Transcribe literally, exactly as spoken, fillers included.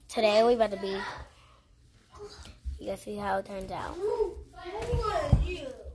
today we about to be, you can see how it turns out.